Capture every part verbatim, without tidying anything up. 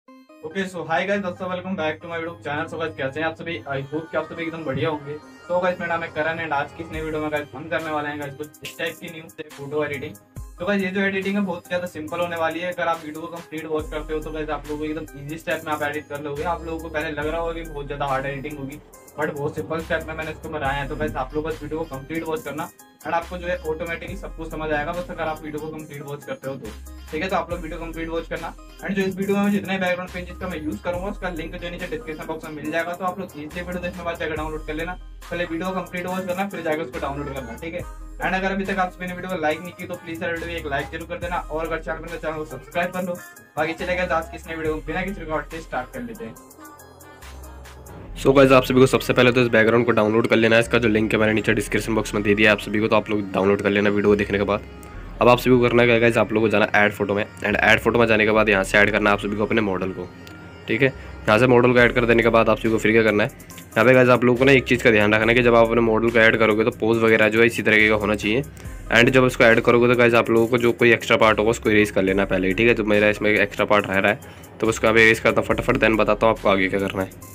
Okay so hi guys, दोस्तों welcome back to my YouTube channel. So guys कैसे हैं आप सभी? आई होप कि आप सभी एकदम बढ़िया होंगे। तो गाइस मेरा नाम है करण एंड आज की इस नई वीडियो में गाइस हम करने वाले हैं गाइस कुछ इस टाइप की न्यूज़ से फोटो एडिटिंग। तो गाइस ये जो एडिटिंग है बहुत ज़्यादा सिंपल होने वाली है। अगर आप वीडियो को कंप्लीट वॉच करते हो तो गाइस आप लोगों को एकदम इजी स्टेप में आप एडिट कर लोगे। आप लोगों को पहले लग रहा होगा कि बहुत ज़्यादा हार्ड एडिटिंग होगी, बट बहुत सिंपल स्टेप में मैंने इसको बनाया है। तो गाइस आप लोग बस वीडियो को कंप्लीट वॉच करना एंड आपको जो है ऑटोमेटिकली सब कुछ समझ आएगा, बस अगर आप वीडियो को कंप्लीट वॉच करते हो तो। ठीक है, तो आप लोग वीडियो कंप्लीट वॉच करना एंड जो इस वीडियो में जितने बैकग्राउंड पेजेस का मैं यूज करूंगा उसका लिंक जो नीचे डिस्क्रिप्शन बॉक्स में मिल जाएगा। तो आप लोग इजीली वीडियो देखने बाद जाकर डाउनलोड कर लेना। पहले वीडियो कंप्लीट वॉच करना फिर जाकर उसको डाउनलोड करना। ठीक है, एंड अगर अभी तक आप सभी ने वीडियो को लाइक नहीं की तो प्लीज वीडियो को एक लाइक जरूर कर देना और अगर चैनल पर चैनल को सब्सक्राइब कर लो। बाकी चलेगा आज किसने वीडियो को बिना किसी रिकॉर्ड से स्टार्ट कर लेते हैं। सो so गाइस आप सभी को सबसे पहले तो इस बैकग्राउंड को डाउनलोड कर लेना है। इसका जो लिंक है मैंने नीचे डिस्क्रिप्शन बॉक्स में दे दिया है आप सभी को, तो आप लोग डाउनलोड कर लेना वीडियो को देखने के बाद। अब आप सभी को करना क्या है गाइस, आप लोगों को जाना ऐड फोटो में एंड ऐड फोटो में जाने के बाद यहाँ से ऐड करना है आप सभी को अपने मॉडल को। ठीक है, यहाँ से मॉडल को ऐड कर देने के बाद आप सभी को फिर क्या करना है, यहाँ पे गाइस आप लोगों को ना एक चीज़ का ध्यान रखना है कि जब आप अपने मॉडल को ऐड करोगे तो पोज वगैरह जो है इसी तरीके का होना चाहिए। एंड जब उसको ऐड करोगे तो गाइस आप लोगों को जो कोई एक्स्ट्रा पार्ट होगा उसको इरेज कर लेना पहले। ठीक है, तो मेरा इसमें एक्स्ट्रा पार्ट रह रहा है तो उसको आप इरेज करता हूँ फटाफट, देन बताता हूँ आपको आगे क्या करना है।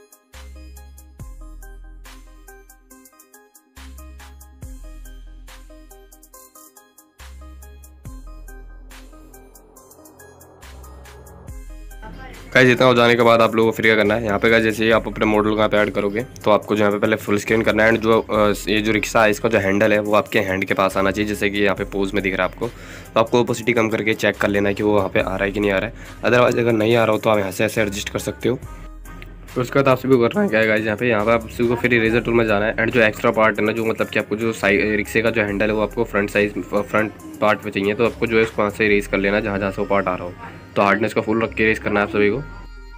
गाइस इतना हो जाने के बाद आप लोगों को फिर क्या करना है, यहाँ पे गाइस जैसे ही आप अपने मॉडल को यहाँ पे ऐड करोगे तो आपको जो यहाँ पे पहले फुल स्क्रीन करना है एंड जो ये जो रिक्शा है इसका जो हैंडल है वो आपके हैंड के पास आना चाहिए, जैसे कि यहाँ पे पोज में दिख रहा है आपको। तो आपको ओपोसिटी कम करके चेक कर लेना है कि वो वहाँ पे आ रहा है कि नहीं आ रहा है। अदरवाइज अगर नहीं आ रहा हो तो आप यहाँ से ऐसे एडजस्ट कर सकते हो। तो उसके बाद आप सभी को करना है क्या है गाइस, यहाँ पे यहाँ पे आप सभी को फिर इरेजर टूल में जाना है एंड जो एक्स्ट्रा पार्ट है ना, जो मतलब कि आपको जो साइड रिक्शे का जो हैंडल है वो आपको फ्रंट साइज फ्रंट पार्ट में चाहिए, तो आपको जो है उसको वहाँ से इरेज कर लेना जहाँ जहाँ से वो पार्ट आ रहा हो। तो हार्डनेस का फुल रख के इरेज करना है आप सभी को।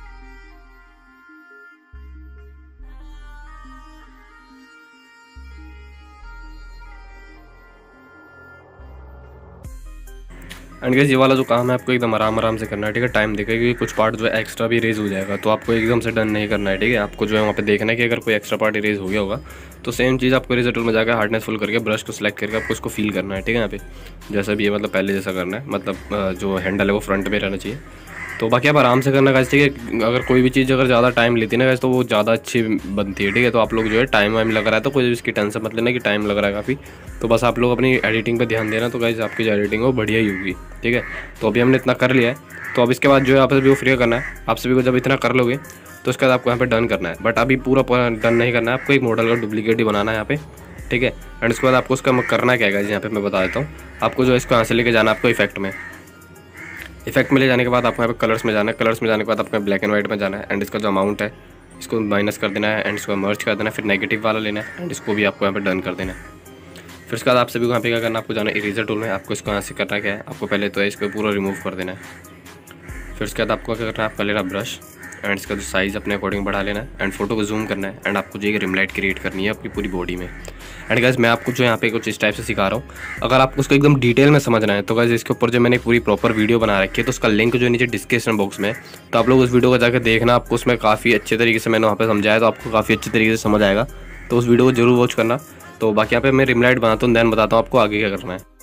एंड गाइस ये वाला जो काम है आपको एकदम आराम आराम से करना है। ठीक है, टाइम देखेगा क्योंकि कुछ पार्ट जो है एक्स्ट्रा भी रेज हो जाएगा, तो आपको एकदम से डन नहीं करना है। ठीक है, आपको जो है वहाँ पे देखना है कि अगर कोई एक्स्ट्रा पार्ट रेज हो गया होगा तो सेम चीज़ आपको इरेजर टूल में जाकर हार्डनेस फुल करके ब्रश को सिलेक्ट करके आपको उसको फील करना है। ठीक है, यहाँ पे जैसा भी है मतलब पहले जैसा करना है, मतलब जो हैंडल है वो फ्रंट में रहना चाहिए। तो बाकी आप आराम से करना गाइस। ठीक है, अगर कोई भी चीज़ अगर ज़्यादा टाइम लेती है ना गाइस तो वो ज़्यादा अच्छी बनती है। ठीक है, तो आप लोग जो है टाइम वाइम लग रहा है तो कोई इसकी टेंशन मत लेना कि टाइम लग रहा है काफ़ी, तो बस आप लोग अपनी एडिटिंग पे ध्यान देना। तो गाइस आपकी जो एडिटिंग है वो बढ़िया ही होगी। ठीक है, तो अभी हमने इतना कर लिया है, तो अब इसके बाद जो है आप सभी को फ्री करना है। आप सभी को जब इतना कर लोगे तो उसके बाद आपको यहाँ पे डन करना है, बट अभी पूरा डन नहीं करना है, आपको एक मॉडल का डुप्लीकेट ही बनाना है यहाँ पे। ठीक है, एंड उसके बाद आपको उसका करना क्या है, यहाँ पे मैं बता देता हूँ आपको। जो इसको यहाँ से लेके जाना है आपको इफेक्ट में। इफेक्ट में ले जाने के बाद आपको यहाँ पे कलर्स में जाना है। कलर्स में जाने के बाद आपको ब्लैक एंड वाइट में जाना है एंड इसका जो अमाउंट है इसको माइनस कर देना है एंड इसको मर्ज कर देना है। फिर नेगेटिव वाला लेना है एंड इसको भी आपको यहाँ पे डन कर देना है। फिर उसके बाद आप सभी को यहाँ पे क्या करना है, आपको जाना है इरेजर टूल में। आपको इसको यहाँ से करना क्या है, आपको पहले तो है इसको पूरा रिमूव कर देना है। फिर उसके बाद आपको क्या करना है, आपका लेना ब्रश एंड इसका जो साइज़ अपने अकॉर्डिंग बढ़ा लेना है एंड फोटो को जूम करना है एंड आपको जो एक रिम लाइट क्रिएट करनी है अपनी पूरी बॉडी में। एंड गाइस मैं आपको जो यहाँ पे कुछ इस टाइप से सिखा रहा हूँ, अगर आपको उसको एकदम डिटेल में समझना है तो गाइस इसके ऊपर जो मैंने पूरी प्रॉपर वीडियो बना रखी है तो उसका लिंक जो नीचे डिस्क्रिप्शन बॉक्स में है, तो आप लोग उस वीडियो को जाकर देखना। आपको उसमें काफ़ी अच्छे तरीके से मैंने वहाँ पे समझाया, तो आपको काफ़ी अच्छे तरीके से समझ आएगा, तो उस वीडियो को जरूर वॉच करना। तो बाकी यहाँ पे मैं रिम लाइट बनाता हूँ, दैन बताता हूँ आपको आगे क्या करना है।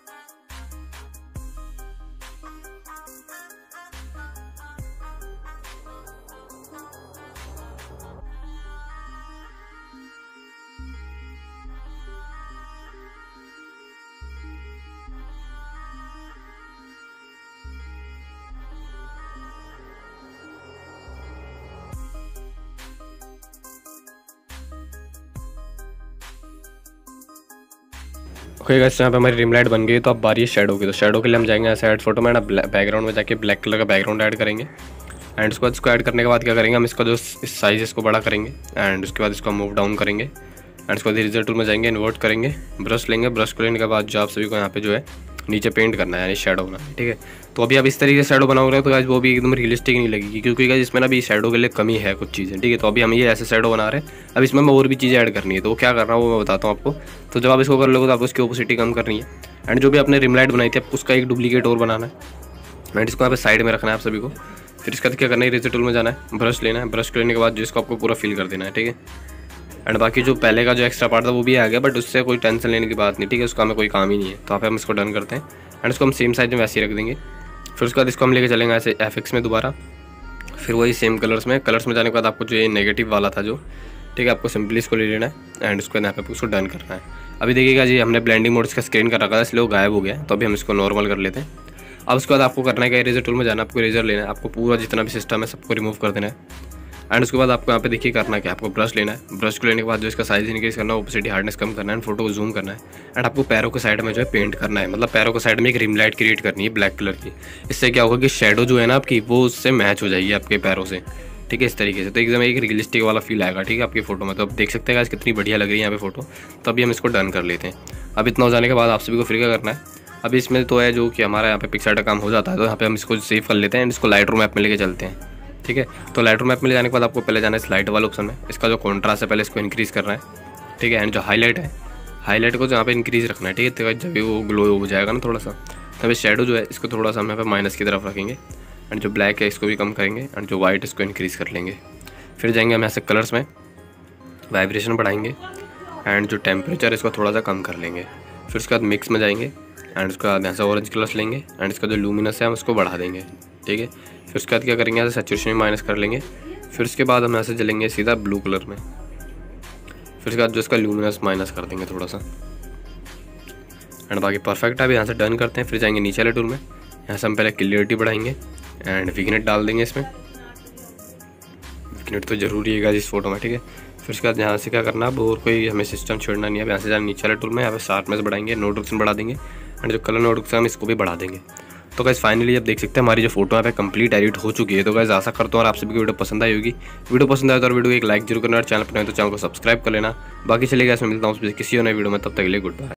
ओके गाइस यहाँ पे हमारी रिम लाइट बन गई, तो अब बारी है शेडो की। तो शेडो के लिए हम जाएंगे ऐसे ऐड फोटो में ना, बैकग्राउंड में जाके ब्लैक कलर का बैकग्राउंड ऐड करेंगे एंड उसके बाद इसको ऐड करने के बाद क्या करेंगे, हम इसका जो साइज़ इसको बड़ा करेंगे एंड उसके बाद इसको मूव डाउन करेंगे एंड उसके बाद इरेजर टूल में जाएंगे, इन्वर्ट करेंगे, ब्रश लेंगे। ब्रश को लेने के बाद जो आप सभी को यहाँ पे जो है नीचे पेंट करना है यानी शेडो बनाना है। ठीक है, तो अभी आप इस तरीके से शेडो बनाओगे तो गाइस वो भी एकदम रियलिस्टिक नहीं लगेगी, क्योंकि गाइस इसमें ना भी शेडो के लिए कमी है कुछ चीज़ें। ठीक है, तो अभी हम ये ऐसे शेडो बना रहे हैं, अब इसमें और भी चीज़ें ऐड करनी है, तो वो क्या करना है वो मैं बताता हूँ आपको। तो जब आप इसको कर लोगे तो आपको उसकी ओपोसिटी कम करनी है एंड जो भी आपने रिम लाइट बनाई थी आपको उसका एक डुप्लीकेट और बनाना है एंड इसको यहाँ पे साइड में रखना है आप सभी को। फिर इसका क्या करना है, इरेजर टूल में जाना है, ब्रश लेना है, ब्रश लेने के बाद जिसको आपको पूरा फिल कर देना है। ठीक है, एंड बाकी जो पहले का जो एक्स्ट्रा पार्ट था वो भी आ गया, बट उससे कोई टेंशन लेने की बात नहीं। ठीक है, उसका हमें कोई काम ही नहीं है, तो यहाँ पे हम इसको डन करते हैं एंड इसको हम सेम साइज में वैसे ही रख देंगे। फिर उसके बाद इसको हम लेके चलेंगे ऐसे एफ एक्स में दोबारा फिर वही सेम कलर्स में कलर्स में जाने के बाद आपको जो ये नेगेटिव वाला था जो, ठीक है, आपको सिंपली इसको ले लेना है एंड उसके बाद यहाँ पे उसको डन करना है। अभी देखिएगा जी हमने ब्लेंडिंग मोड इसका स्क्रीन कर रखा था इसलिए वो गायब हो गया, तो अभी हम इसको नॉर्मल कर लेते हैं। अब उसके बाद आपको करना है कि इरेजर टूल में जाना, आपको इरेजर लेना है, आपको पूरा जितना भी सिस्टम है सबको रिमूव कर देना है। एंड उसके बाद आपको यहाँ पे देखिए करना क्या, आपको ब्रश लेना है, ब्रश को लेने के बाद जो इसका साइज इंक्रीज करना है, ओपेसिटी हार्डनेस कम करना है, फोटो को जूम करना है। एंड आपको पैरों के साइड में जो है पेंट करना है, मतलब पैरों के साइड में एक रिम लाइट क्रिएट करनी है ब्लैक कलर की। इससे क्या होगा कि शेडो जो है ना आपकी वो उससे मैच हो जाएगी आपके पैरों से, ठीक है, इस तरीके से। तो एकदम एक रियलिस्टिक वाला फील आएगा, ठीक है, आपकी फोटो में। तो आप देख सकते हैं गाइस कितनी बढ़िया लग रही है यहाँ पे फोटो। तो अभी हम इसको डन कर लेते हैं। अब इतना हो जाने के बाद आप सभी को फिर क्या करना है, अभी इसमें तो है जो कि हमारा यहाँ पे पिक्सआर्ट का काम हो जाता है, तो यहाँ पे हम इसको सेव कर लेते हैं एंड इसको लाइट रूम ऐप में लेके चलते हैं, ठीक है। तो लाइट रूम ऐप में ले जाने के बाद आपको पहले जाना है इस लाइट वाले ऑप्शन में, इसका जो कॉन्ट्रास्ट है पहले इसको इंक्रीज़ करना है, ठीक है। एंड जो हाईलाइट है, हाईलाइट को जो यहाँ पे इंक्रीज़ रखना है, ठीक है। जब भी वो ग्लो हो जाएगा ना थोड़ा सा, तब शेडो जो है इसको थोड़ा सा हम यहाँ पे माइनस की तरफ रखेंगे एंड जो ब्लैक है इसको भी कम करेंगे एंड जो वाइट इसको इंक्रीज़ कर लेंगे। फिर जाएंगे हम यहाँ से कलर्स में, वाइब्रेशन बढ़ाएंगे एंड जो टेम्परेचर है इसको थोड़ा सा कम कर लेंगे। फिर उसके बाद मिक्स में जाएंगे एंड उसके बाद यहाँ से ऑरेंज कलर्स लेंगे एंड इसका जो लूमिनस है हम उसको बढ़ा देंगे, ठीक है। फिर उसके बाद क्या करेंगे, यहाँ से सैचुरेशन में माइनस कर लेंगे। फिर उसके बाद हम यहाँ से चलेंगे सीधा ब्लू कलर में, फिर उसके बाद जो इसका लूमिनस माइनस कर देंगे थोड़ा सा एंड बाकी परफेक्ट है। अभी यहाँ से डन करते हैं। फिर जाएंगे नीचे वाले टूल में, यहाँ से हम पहले क्लियरिटी बढ़ाएंगे एंड विग्नेट डाल देंगे इसमें, विग्नेट तो जरूरी है इस फोटो में, ठीक है। फिर उसके बाद यहाँ से क्या करना है, और कोई हमें सिस्टम छोड़ना नहीं है। यहाँ से जाना नीचे वाले टूल में, यहाँ पे शार्पनेस बढ़ाएंगे, नोट रिडक्शन बढ़ा देंगे एंड जो कलर नोट रिडक्शन हम इसको भी बढ़ा देंगे। तो गाइस फाइनली अब देख सकते हैं हमारी जो फोटो यहाँ पे कंप्लीट एडिट हो चुकी है। तो गाइस आशा करता हूँ और आप सभी को वीडियो पसंद आई होगी। वीडियो पसंद आए तो वीडियो को एक लाइक जरूर करना और चैनल पर नहीं तो चैनल को सब्सक्राइब कर लेना। बाकी चलेगा इसमें मिलता हूँ किसी और नए वीडियो में, तब तक के लिए गुड बाय।